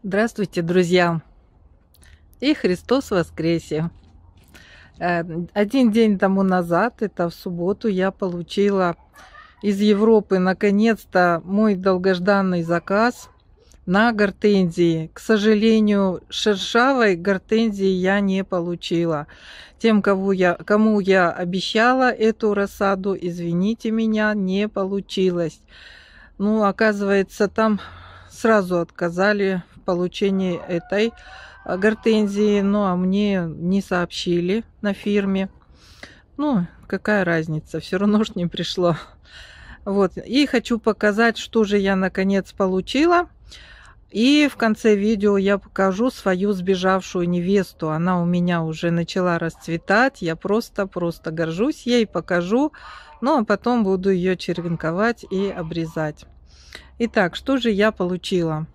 Здравствуйте, друзья! И Христос воскресе! Один день тому назад, это в субботу, я получила из Европы наконец-то мой долгожданный заказ на гортензии. К сожалению, шершавой гортензии я не получила. Тем, кому я обещала эту рассаду, извините меня, не получилось. Ну, оказывается, там сразу отказали в получении этой гортензии, ну а мне не сообщили на фирме. Ну, какая разница, все равно ж не пришло. Вот, и хочу показать, что же я наконец получила. И в конце видео я покажу свою сбежавшую невесту. Она у меня уже начала расцветать. Я просто горжусь ей, покажу. Ну, а потом буду ее черенковать и обрезать. Итак, что же я получила?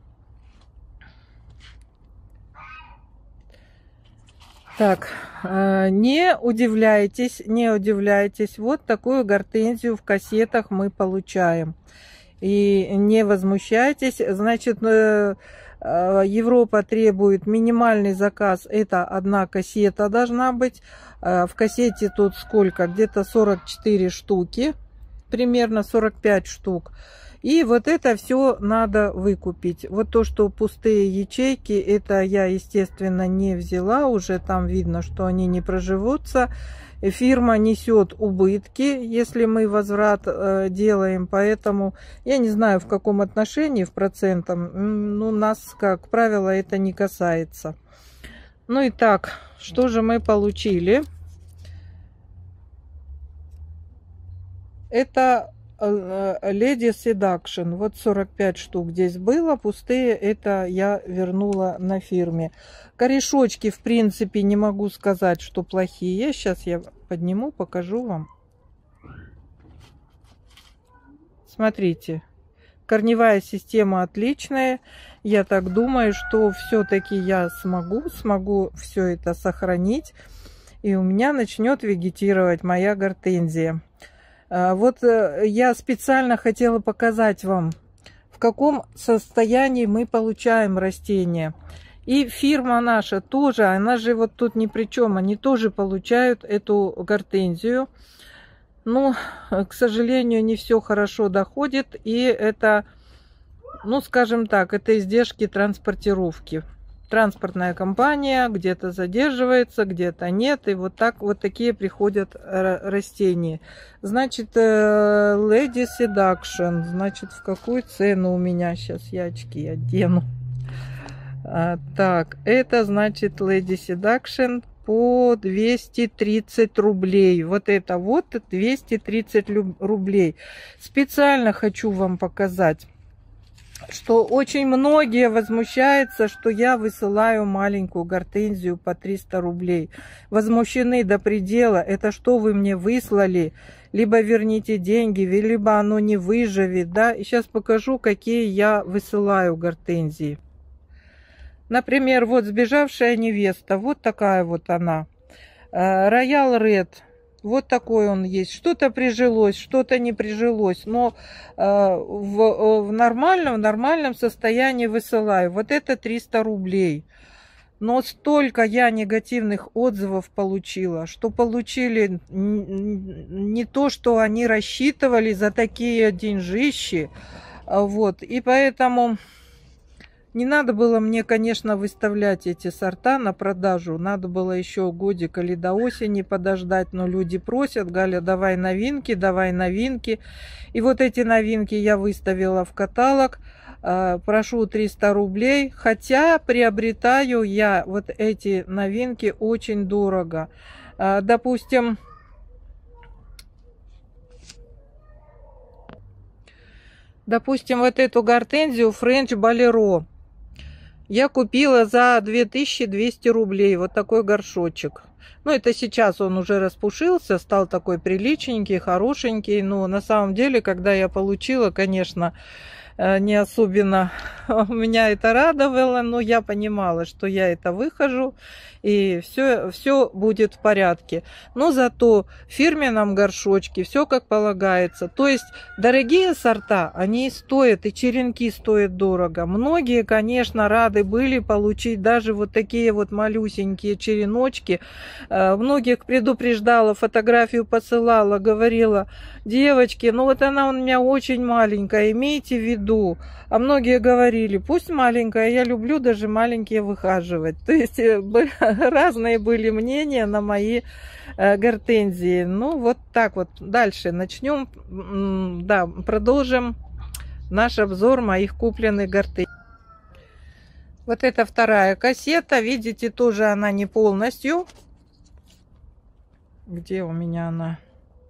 Так, не удивляйтесь, вот такую гортензию в кассетах мы получаем. И не возмущайтесь, значит, Европа требует минимальный заказ, это одна кассета должна быть. В кассете тут сколько? Где-то 44 штуки, примерно 45 штук. И вот это все надо выкупить. Вот то, что пустые ячейки, это я, естественно, не взяла. Уже там видно, что они не проживутся. Фирма несет убытки, если мы возврат делаем. Поэтому я не знаю, в каком отношении, в процентом. Ну, нас, как правило, это не касается. Ну и так, что же мы получили? Это Lady Seduction. Вот 45 штук здесь было. Пустые это я вернула на фирме. Корешочки, в принципе, не могу сказать, что плохие. Сейчас я подниму, покажу вам. Смотрите. Корневая система отличная. Я так думаю, что все-таки я смогу все это сохранить. И у меня начнет вегетировать моя гортензия. Вот я специально хотела показать вам, в каком состоянии мы получаем растения. И фирма наша тоже, она же вот тут ни при чем, они тоже получают эту гортензию. Но, к сожалению, не все хорошо доходит, и это, ну, скажем так, это издержки транспортировки. Транспортная компания где-то задерживается, где-то нет. И вот так вот такие приходят растения. Значит, Lady Seduction. Значит, в какую цену у меня? Сейчас я очки одену. Так, это значит Lady Seduction по 230 рублей. Вот это вот 230 рублей. Специально хочу вам показать, что очень многие возмущаются, что я высылаю маленькую гортензию по 300 рублей. Возмущены до предела. Это что вы мне выслали? Либо верните деньги, либо оно не выживет. Да? И сейчас покажу, какие я высылаю гортензии. Например, вот сбежавшая невеста. Вот такая вот она. Royal Red. Вот такой он есть. Что-то прижилось, что-то не прижилось. Но в нормальном состоянии высылаю. Вот это 300 рублей. Но столько я негативных отзывов получила, что получили не то, что они рассчитывали за такие деньжищи. Вот. И поэтому не надо было мне, конечно, выставлять эти сорта на продажу. Надо было еще годик или до осени подождать. Но люди просят: Галя, давай новинки, давай новинки. И вот эти новинки я выставила в каталог. Прошу 300 рублей. Хотя приобретаю я вот эти новинки очень дорого. Допустим, вот эту гортензию French Bolero я купила за 2200 рублей. Вот такой горшочек. Ну, это сейчас он уже распушился, стал такой приличненький, хорошенький. Но на самом деле, когда я получила, конечно, не особенно меня это радовало, но я понимала, что я это выхожу, и все будет в порядке. Но зато в фирменном горшочке все как полагается. То есть дорогие сорта, они стоят, и черенки стоят дорого. Многие, конечно, рады были получить даже вот такие вот малюсенькие череночки. Многих предупреждала, фотографию посылала, говорила: девочки, ну вот она у меня очень маленькая, имейте в виду. А многие говорили: пусть маленькая, я люблю даже маленькие выхаживать. То есть разные были мнения на мои гортензии. Ну вот так вот. Дальше начнем, да, продолжим наш обзор моих купленных гортензий. Вот это вторая кассета, видите, тоже она не полностью. Где у меня она?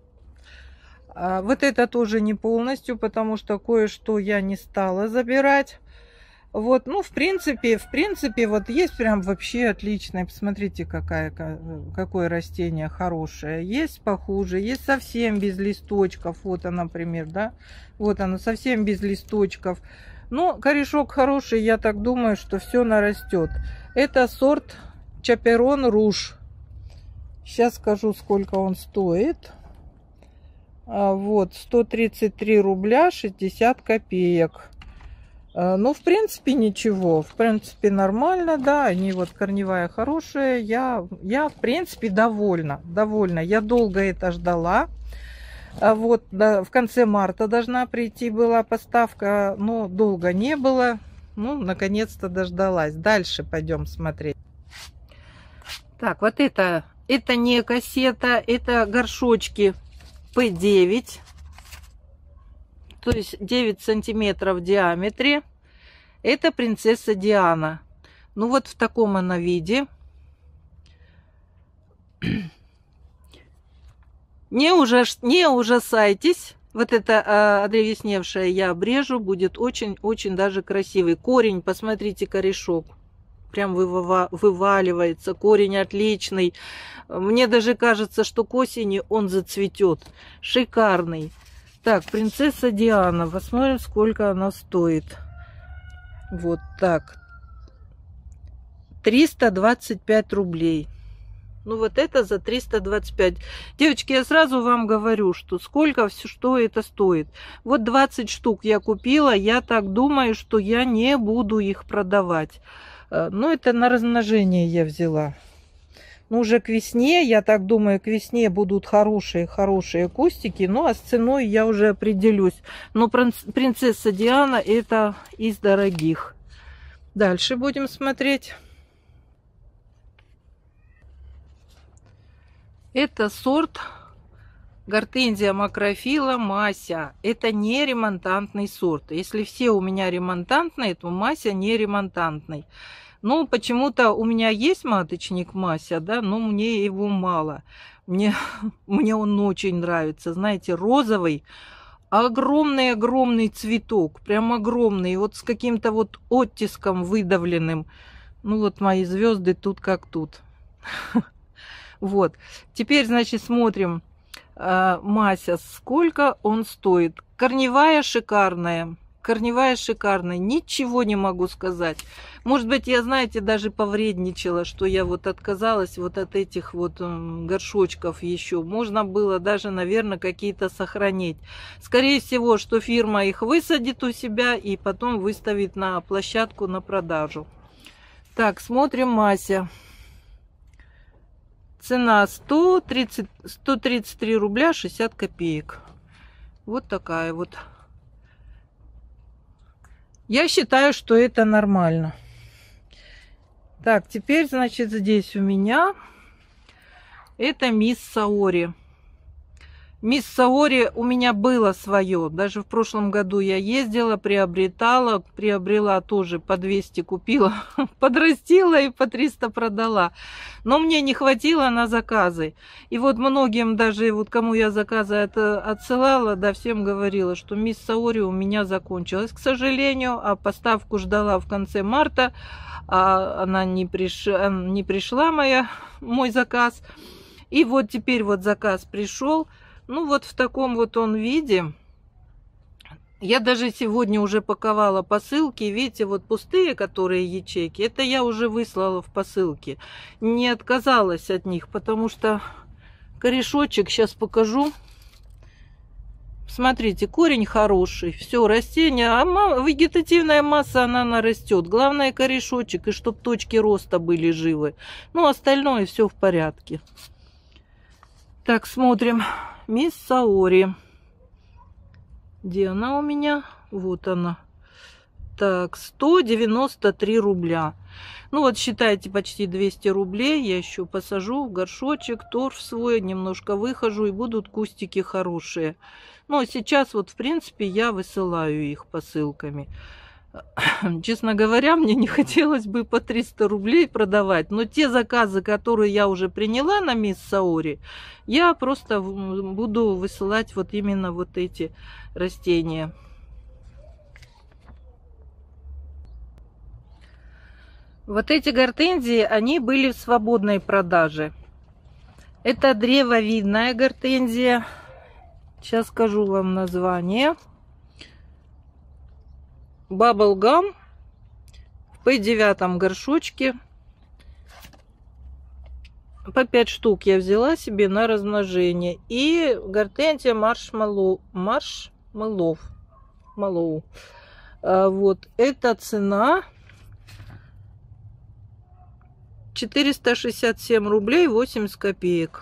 Вот это тоже не полностью, потому что кое-что я не стала забирать. Вот, ну, в принципе, вот есть прям вообще отличное. Посмотрите, какое растение хорошее. Есть похуже, есть совсем без листочков. Вот она, например, да. Вот она, совсем без листочков. Но корешок хороший, я так думаю, что все нарастет. Это сорт Чаперон Руж. Сейчас скажу, сколько он стоит. Вот, 133 рубля 60 копеек. Ну, в принципе, ничего. В принципе, нормально, да. Они вот корневая хорошая. Я в принципе, довольна. Я долго это ждала. Вот, да, в конце марта должна прийти была поставка, но долго не было. Ну, наконец-то дождалась. Дальше пойдем смотреть. Так, вот это не кассета, это горшочки P9. То есть 9 сантиметров в диаметре. Это принцесса Диана. Ну вот в таком она виде. Не ужасайтесь. Вот это одревесневшее я обрежу. Будет очень-очень даже красивый. Корень, посмотрите, корешок. Прям вываливается. Корень отличный. Мне даже кажется, что к осени он зацветет. Шикарный. Так, принцесса Диана. Посмотрим, сколько она стоит. Вот так. 325 рублей. Ну, вот это за 325. Девочки, я сразу вам говорю, что сколько, что это стоит. Вот 20 штук я купила. Я так думаю, что я не буду их продавать. Ну, это на размножение я взяла. Ну, уже к весне, я так думаю, к весне будут хорошие кустики. Ну, а с ценой я уже определюсь. Но принцесса Диана это из дорогих. Дальше будем смотреть. Это сорт гортензия макрофила Мася. Это не ремонтантный сорт. Если все у меня ремонтантные, то Мася не ремонтантный. Ну, почему-то у меня есть маточник Мася, да, но мне его мало. Мне он очень нравится. Знаете, розовый, огромный цветок, прям огромный, вот с каким-то вот оттиском выдавленным. Ну, вот мои звезды тут как тут. Вот. Теперь, значит, смотрим Мася, сколько он стоит. Корневая шикарная. Ничего не могу сказать. Может быть, я, знаете, даже повредничала, что я вот отказалась вот от этих вот горшочков еще. Можно было даже, наверное, какие-то сохранить. Скорее всего, что фирма их высадит у себя и потом выставит на площадку на продажу. Так, смотрим Мася. Цена 133 рубля 60 копеек. Вот такая вот. Я считаю, что это нормально. Так, теперь, значит, здесь у меня это мисс Саори. Мисс Саори у меня было свое. Даже в прошлом году я ездила, приобрела тоже по 200 купила, подрастила и по 300 продала. Но мне не хватило на заказы. И вот многим, даже вот кому я заказы отсылала, да, всем говорила, что мисс Саори у меня закончилась. К сожалению, а поставку ждала в конце марта, а она не пришла, мой заказ. И вот теперь вот заказ пришел. Ну вот в таком вот он виде. Я даже сегодня уже паковала посылки. Видите, вот пустые, которые ячейки, это я уже выслала в посылки. Не отказалась от них, потому что корешочек, сейчас покажу. Смотрите, корень хороший, все, растение, а вегетативная масса, она нарастет. Главное корешочек, и чтобы точки роста были живы. Ну, остальное все в порядке. Так, смотрим. Мисс Саори. Где она у меня? Вот она. Так, 193 рубля. Ну вот считайте, почти 200 рублей. Я еще посажу в горшочек, торф свой, немножко выхожу, и будут кустики хорошие. Ну, а сейчас вот, в принципе, я высылаю их посылками. Честно говоря, мне не хотелось бы по 300 рублей продавать, но те заказы, которые я уже приняла на мисс Саори, я просто буду высылать вот именно вот эти растения. Вот эти гортензии, они были в свободной продаже. Это древовидная гортензия. Сейчас скажу вам название. Bubblegum в P9 горшочке. По 5 штук я взяла себе на размножение. И гортензия маршмеллоу. Вот эта цена 467 рублей 80 копеек.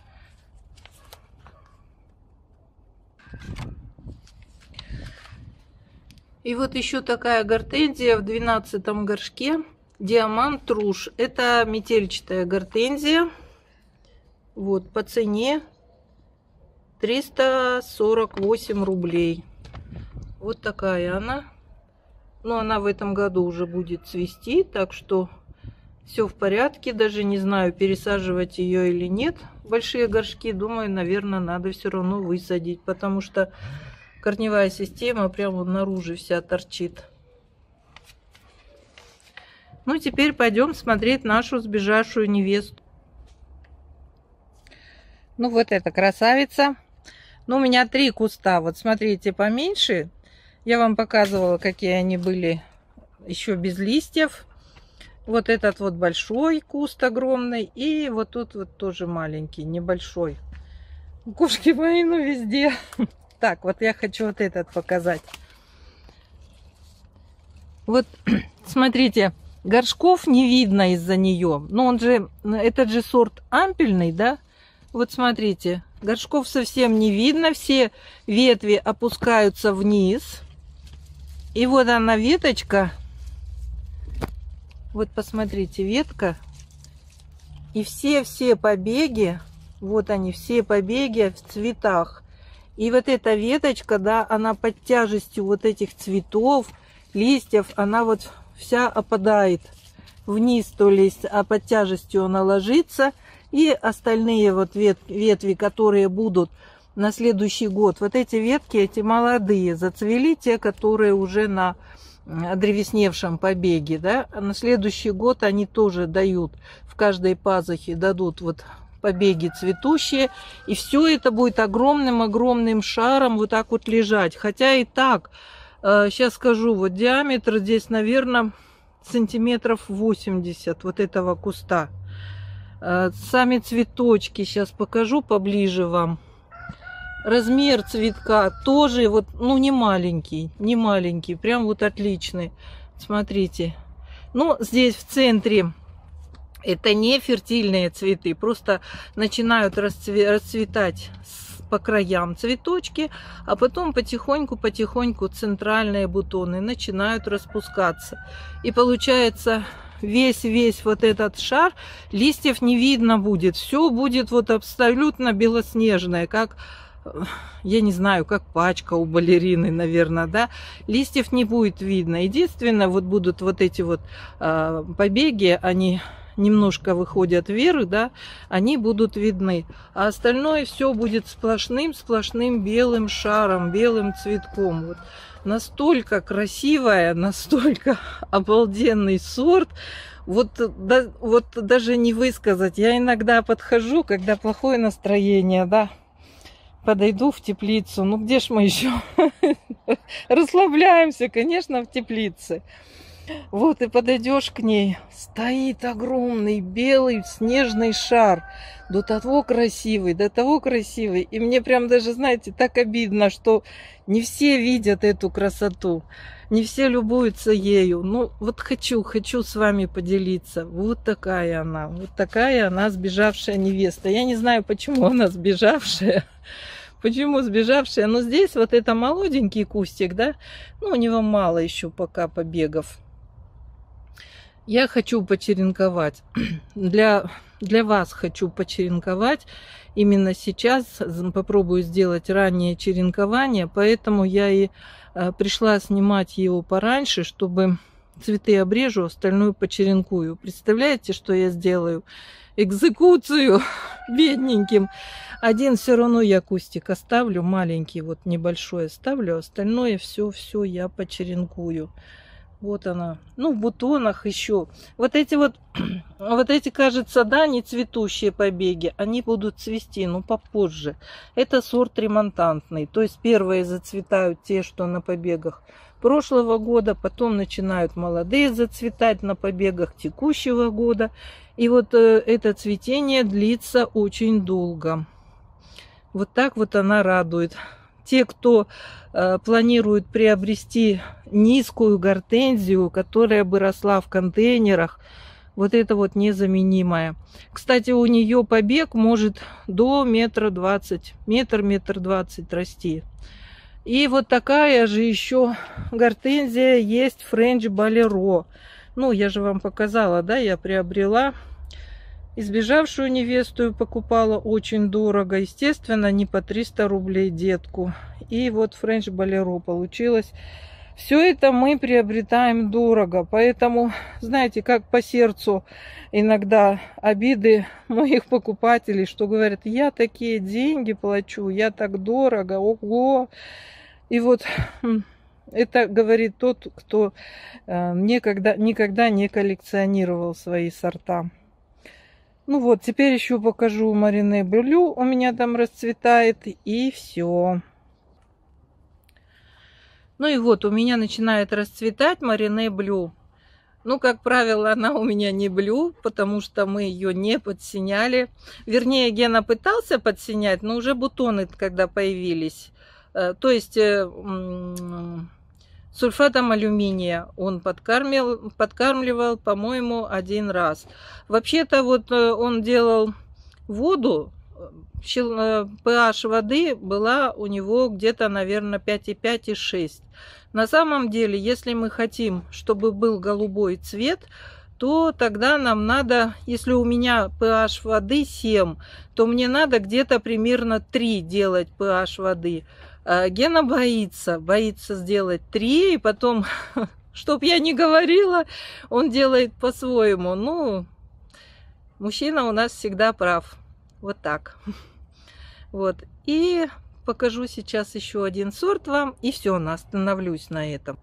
И вот еще такая гортензия в 12 горшке. Диамант Руж. Это метельчатая гортензия. Вот по цене 348 рублей. Вот такая она. Но она в этом году уже будет цвести, так что все в порядке. Даже не знаю, пересаживать ее или нет. Большие горшки, думаю, наверное, надо все равно высадить, потому что корневая система прямо наружу вся торчит. Ну, теперь пойдем смотреть нашу сбежавшую невесту. Ну, вот эта красавица. Ну, у меня 3 куста. Вот смотрите, поменьше. Я вам показывала, какие они были еще без листьев. Вот этот вот большой куст огромный. И вот тут вот тоже маленький, небольшой. Кошки мои, ну, везде. Так, вот я хочу вот этот показать. Вот, смотрите, горшков не видно из-за нее. Но он же, этот же сорт ампельный, да? Вот смотрите, горшков совсем не видно. Все ветви опускаются вниз. И вот она, веточка. Вот посмотрите, ветка. И все побеги, вот они, все побеги в цветах. И вот эта веточка, да, она под тяжестью вот этих цветов, листьев, она вот вся опадает вниз, то есть, а под тяжестью она ложится. И остальные вот ветви, которые будут на следующий год, вот эти ветки, эти молодые, зацвели, те, которые уже на древесневшем побеге, да. А на следующий год они тоже дают, в каждой пазухе дадут вот побеги цветущие, и все это будет огромным шаром вот так вот лежать. Хотя и так, сейчас скажу, вот диаметр здесь, наверное, сантиметров 80 вот этого куста. Сами цветочки сейчас покажу поближе вам. Размер цветка тоже вот, ну, не маленький, прям вот отличный. Смотрите. Ну, здесь в центре это не фертильные цветы, просто начинают расцветать по краям цветочки, а потом потихоньку центральные бутоны начинают распускаться. И получается весь вот этот шар, листьев не видно будет. Все будет вот абсолютно белоснежное, как, я не знаю, как пачка у балерины, наверное, да. Листьев не будет видно. Единственное, вот будут вот эти вот побеги, они немножко выходят вверх, да, они будут видны. А остальное все будет сплошным белым шаром, белым цветком. Вот. Настолько красивая, настолько обалденный сорт. Вот даже не высказать. Я иногда подхожу, когда плохое настроение, да. подойду в теплицу. Ну где ж мы еще расслабляемся, конечно, в теплице. Вот и подойдешь к ней, стоит огромный белый снежный шар, до того красивый, до того красивый. И мне прям даже, знаете, так обидно, что не все видят эту красоту, не все любуются ею. Ну вот хочу с вами поделиться. Вот такая она, сбежавшая невеста. Я не знаю, почему она сбежавшая. Почему сбежавшая? Но здесь вот это молоденький кустик, да, ну у него мало еще пока побегов. Я хочу почеренковать. Для вас хочу почеренковать. Именно сейчас попробую сделать раннее черенкование, поэтому я и пришла снимать его пораньше, чтобы цветы обрежу, остальное почеренкую. Представляете, что я сделаю? Экзекуцию бедненьким. Один все равно я кустик оставлю, маленький, вот небольшой оставлю, остальное все я почеренкую. Вот она. Ну, в бутонах еще. Вот эти, кажется, да, не цветущие побеги, они будут цвести, но попозже. Это сорт ремонтантный. То есть первые зацветают те, что на побегах прошлого года, потом начинают молодые зацветать на побегах текущего года. И вот это цветение длится очень долго. Вот так вот она радует. Те, кто планирует приобрести низкую гортензию, которая бы росла в контейнерах, вот это вот незаменимая. Кстати, у нее побег может до метра 20, метр 20 расти. И вот такая же еще гортензия есть French Bolero. Ну, я же вам показала, да, я приобрела. Избежавшую невесту покупала очень дорого. Естественно, не по 300 рублей детку. И вот French Bolero получилось. Все это мы приобретаем дорого. Поэтому, знаете, как по сердцу иногда обиды моих покупателей, что говорят, я такие деньги плачу, я так дорого, ого. И вот это говорит тот, кто никогда не коллекционировал свои сорта. Ну вот, теперь еще покажу Марине Блю. У меня там расцветает. И все. Ну и вот, у меня начинает расцветать Марине Блю. Ну, как правило, она у меня не блю, потому что мы ее не подсеняли. Вернее, Гена пытался подсенять, но уже бутоны, когда появились. То есть сульфатом алюминия он подкармливал, по-моему, один раз. Вообще-то вот он делал воду, pH воды была у него где-то, наверное, 5,5 и 6. На самом деле, если мы хотим, чтобы был голубой цвет, то тогда нам надо, если у меня pH воды 7, то мне надо где-то примерно 3 делать pH воды. Гена боится сделать 3, и потом, чтоб я не говорила, он делает по-своему. Ну, мужчина у нас всегда прав. Вот так. Вот. И покажу сейчас еще один сорт вам, и все, остановлюсь на этом.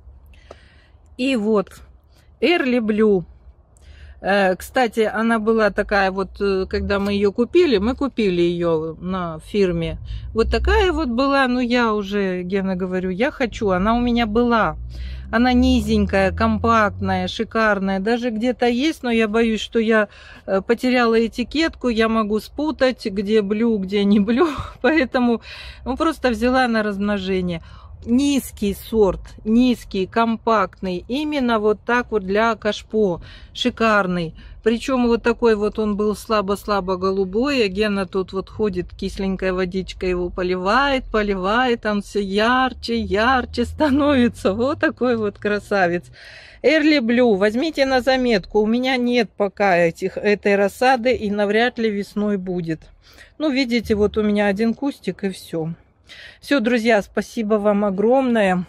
И вот, Early Blue. Кстати, она была такая вот, когда мы ее купили, мы купили ее на фирме. Вот такая вот была, ну я уже, Гена, говорю, я хочу, она у меня была. Она низенькая, компактная, шикарная, даже где-то есть, но я боюсь, что я потеряла этикетку, я могу спутать, где блю, где не блю, поэтому просто взяла на размножение. Низкий сорт, низкий, компактный, именно вот так вот для кашпо, шикарный. Причем вот такой вот он был слабо-слабо голубой, а Гена тут вот ходит, кисленькая водичка его поливает, он все ярче становится. Вот такой вот красавец. Early Blue, возьмите на заметку, у меня нет пока этой рассады и навряд ли весной будет. Ну, видите, вот у меня один кустик и все. Все, друзья, спасибо вам огромное.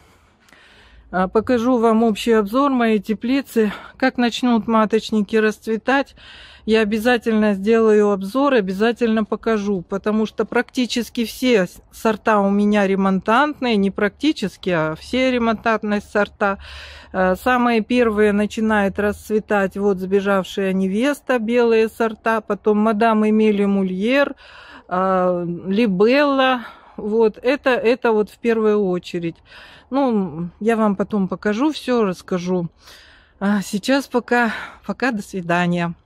Покажу вам общий обзор моей теплицы. Как начнут маточники расцветать, я обязательно сделаю обзор, обязательно покажу. Потому что практически все сорта у меня ремонтантные. Не практически, а все ремонтантные сорта. Самые первые начинают расцветать вот сбежавшая невеста, белые сорта. Потом мадам Эмили Мульер. Либелла. Вот, это вот в первую очередь. Ну, я вам потом покажу все, расскажу. А сейчас пока до свидания.